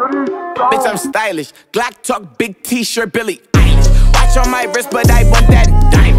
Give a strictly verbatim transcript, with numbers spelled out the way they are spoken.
Bitch, I'm stylish. Glock talk, big t-shirt, Billy Eilish. Watch on my wrist, but I want that diamond.